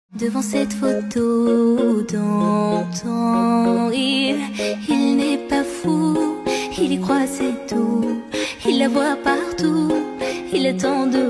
Devant cette photo d'antan, il n'est pas fou, il y croit c'est tout, il la voit partout, il attend de